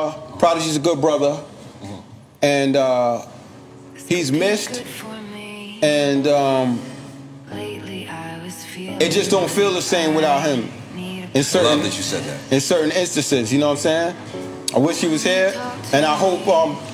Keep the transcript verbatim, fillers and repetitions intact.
Prodigy's a good brother, mm-hmm. and uh, he's missed, and um, it just don't feel the same without him. In certain, I love that you said that. In certain instances, you know what I'm saying? I wish he was here, and I hope um,